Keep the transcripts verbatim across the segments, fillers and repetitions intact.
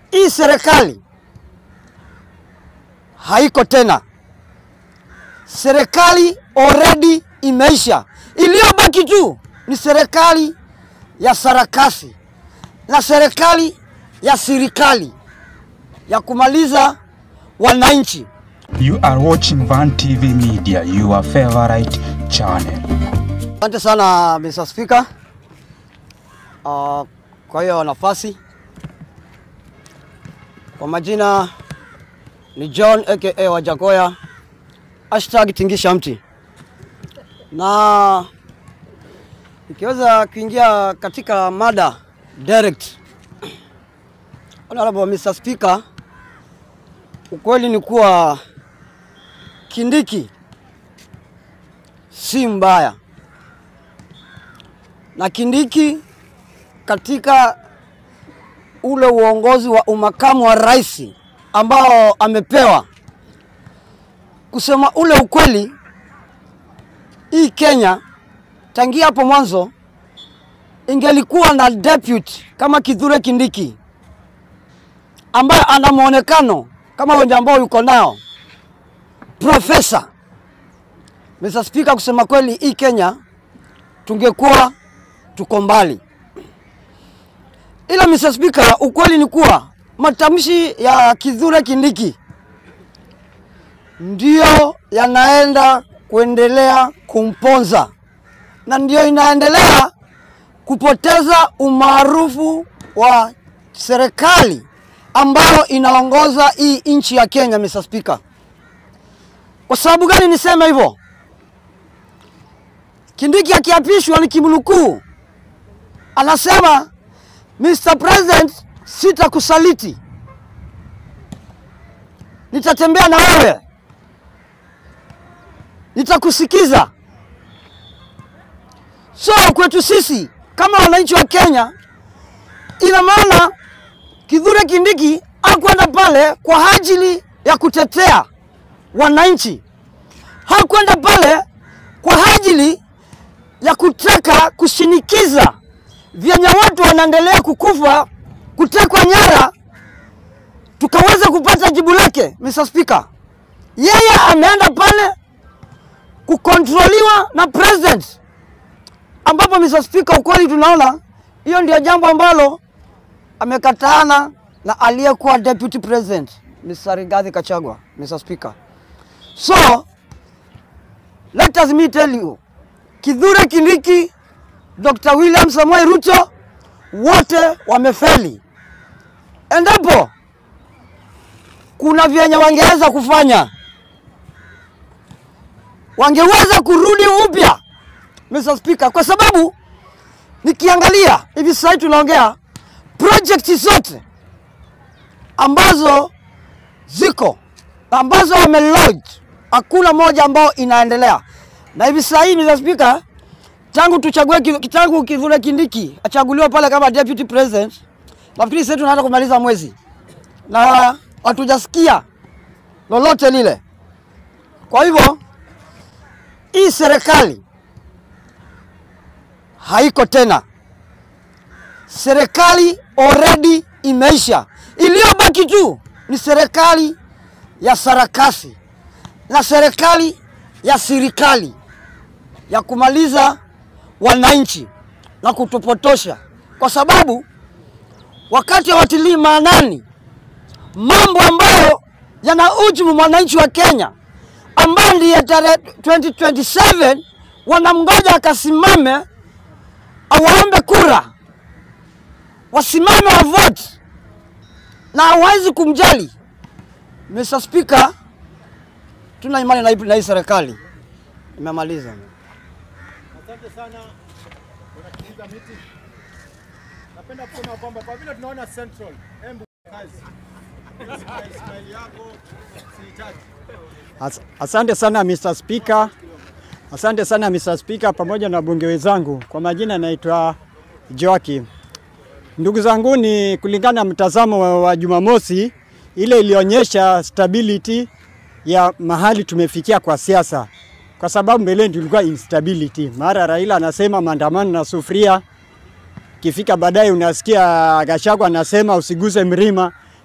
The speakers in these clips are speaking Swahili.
hii serikali haiko tena. Serikali already imeisha. Iliyobaki tu ni serikali ya sarakasi na serikali ya serikali ya kumaliza wananchi. You are watching Van T V Media, your favorite channel. Asante sana Mister Speaker. Uh, kwa hiyo nafasi. Kwa majina ni John aka Wajakoya, hashtag tingisha mti. Na nikiweza kuingia katika mada direct. Honorable Mister Speaker, ukweli ni kuwa Kindiki si mbaya. Na Kindiki katika ule uongozi wa umakamu wa rais ambao amepewa, kusema ule ukweli, hii Kenya tangia hapo mwanzo ingelikuwa na deputy kama Kithure Kindiki ambaye ana muonekano kama wenye ambao yuko nao profesa. Mister Speaker, kusema kweli hii Kenya tungekuwa tuko mbali. Ila Mister Speaker, ukweli ni kuwa matamshi ya Kithure Kindiki ndio yanaenda kuendelea kumponza na ndio inaendelea kupoteza umaarufu wa serikali ambayo inaongoza hii nchi ya Kenya, Mister Speaker. Kwa sababu gani nisema hivyo? Kindiki akiapishwa ni kimnukuu, anasema Mister President, sitakusaliti, nitatembea na wewe, nitakusikiza. So kwetu sisi kama wananchi wa Kenya, ina maana Kithure Kindiki hakwenda pale kwa ajili ya kutetea wananchi, hakwenda pale kwa ajili ya kutaka kushinikiza vyenye watu wanaendelea kukufa, kutekwa nyara, tukaweza kupata jibu lake. Mister Speaker, yeye ameenda pale kukontroliwa na president, ambapo Mister Speaker, ukweli tunaona hiyo ndio jambo ambalo amekataana na aliyekuwa deputy president Mister Rigathi Gachagua, Mister Speaker. So let us me tell you, Kithure Kindiki, Doctor William Samoei Ruto, wote wamefeli. Endapo kuna vyenye wangeweza kufanya, wangeweza kurudi upya, Mister Speaker, kwa sababu nikiangalia hivi sasa tunaongea project zote ambazo ziko ambazo wamelodge, hakuna moja ambao inaendelea. Na hivi sasa hivi Mister Speaker, tangu tuchague kitangu Kithure Kindiki achaguliwa pale kama deputy president, nafikiri sasa tunaanza kumaliza mwezi na hatujasikia lolote lile. Kwa hivyo hii serikali haiko tena. Serikali already imeisha. Iliyobaki tu ni serikali ya sarakasi na serikali ya serikali ya kumaliza wananchi na kutupotosha, kwa sababu wakati watilii maanani mambo ambayo yanaujumu mwananchi wa Kenya, ambayo ndiye tarehe twenty twenty-seven wanamgoja akasimame awaombe kura, wasimame wa vote, na hawezi kumjali. Mister Speaker, tuna imani na hii serikali imemaliza. Asante sana unakiza miti. Napenda kusema kwamba kwa vile tunaona Central embu kazi. Ismail yako sihitaji. As, asante sana Mister Speaker. Asante sana Mister Speaker pamoja na bunge wenzangu. Kwa majina naitwa Joaki. Ndugu zangu, ni kulingana na mtazamo wa, wa Jumamosi ile ilionyesha stability ya mahali tumefikia kwa siasa. Kwa sababu mbele tulikuwa instability. Mara Raila anasema maandamano na sufuria, kifika baadaye unasikia Gachagua anasema usiguse mlima.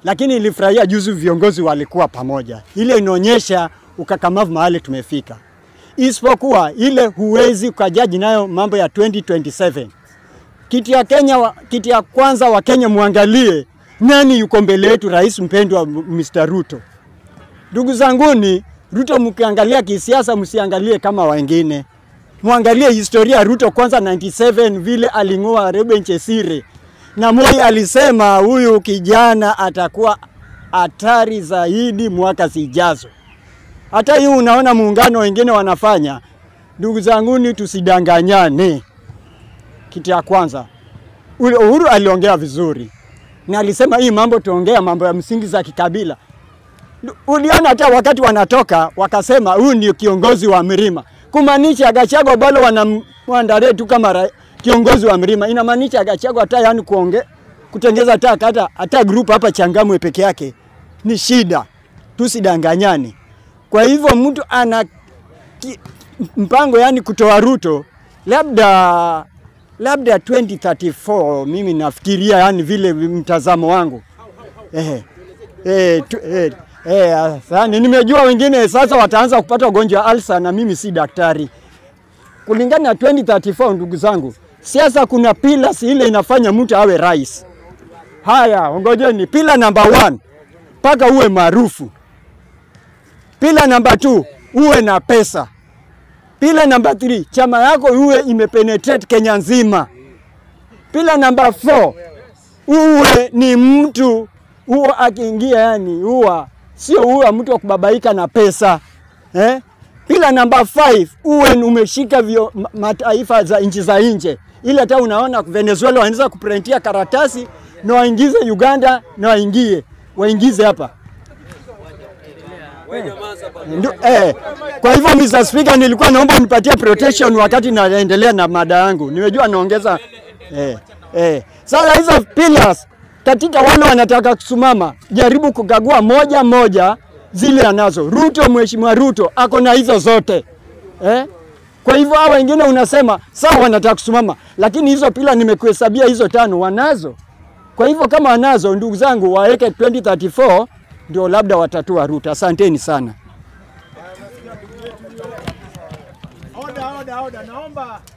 lakini nilifurahia juzi viongozi walikuwa pamoja. Ile inaonyesha ukakamavu mahali tumefika. Isipokuwa ile huwezi ukajaji nayo mambo ya twenty twenty-seven. Kiti ya Kenya, kiti ya kwanza wa Kenya muangalie nani yuko mbele yetu, rais mpendwa Mister Ruto. Ndugu zanguni, Ruto mkiangalia kisiasa msiangalie kama wengine. Muangalie historia Ruto kwanza ninety-seven vile alingoa Reuben Chesire. Na Moi alisema huyu kijana atakuwa hatari zaidi mwaka zijazo. Hata hiyo unaona muungano wengine wanafanya. Ndugu zanguni, tusidanganyane. Kitu ya kwanza, Uhuru aliongea vizuri. Na alisema hii mambo tuongea mambo ya msingi za kikabila. Uliona hata wakati wanatoka wakasema huyu ndio kiongozi wa Mlima. Kumaanisha Gachagua bado wanamwandalia tu kama kiongozi wa Mlima. Inamaanisha Gachagua hata yani kuonge kutengeza hata hata hata group hapa Changamwe peke yake ni shida. Tusidanganyane. Kwa hivyo mtu ana ki, mpango yani kutoa Ruto labda labda twenty thirty-four, mimi nafikiria yani vile mtazamo wangu. Eh eh eh eh sasa nimejua wengine sasa wataanza kupata ugonjwa wa ulcer na mimi si daktari. Kulingana na twenty thirty-four ndugu zangu, siasa kuna pillars ile inafanya mtu awe rais. Haya, ngojeni pillar number one, paka uwe maarufu. Pillar number two, uwe na pesa. Pillar number three, chama yako uwe imepenetrate Kenya nzima. Pillar number four, uwe ni mtu uwe akiingia yani uwe sio uwe mtu wa kubabaika na pesa. Eh? Pillar number five, uwe umeshika vyo mataifa za nchi za nje. Ile hata unaona Venezuela wanaanza kuprintia karatasi na waingize Uganda na waingie waingize hapa. Ndu, eh, kwa hivyo Mister Speaker, nilikuwa naomba nipatie protection wakati naendelea na mada yangu. Nimejua naongeza eh eh. Sasa hizo pillars katika wale wanataka kusimama, jaribu kukagua moja moja zile anazo. Ruto, mheshimiwa Ruto ako na hizo zote. Eh? Kwa hivyo hao wengine unasema sawa wanataka kusimama, lakini hizo pillars nimekuhesabia hizo tano wanazo. Kwa hivyo kama wanazo, ndugu zangu, waeke twenty thirty-four ndio labda watatua Ruto. Asanteni sana. Oda, oda, oda. Naomba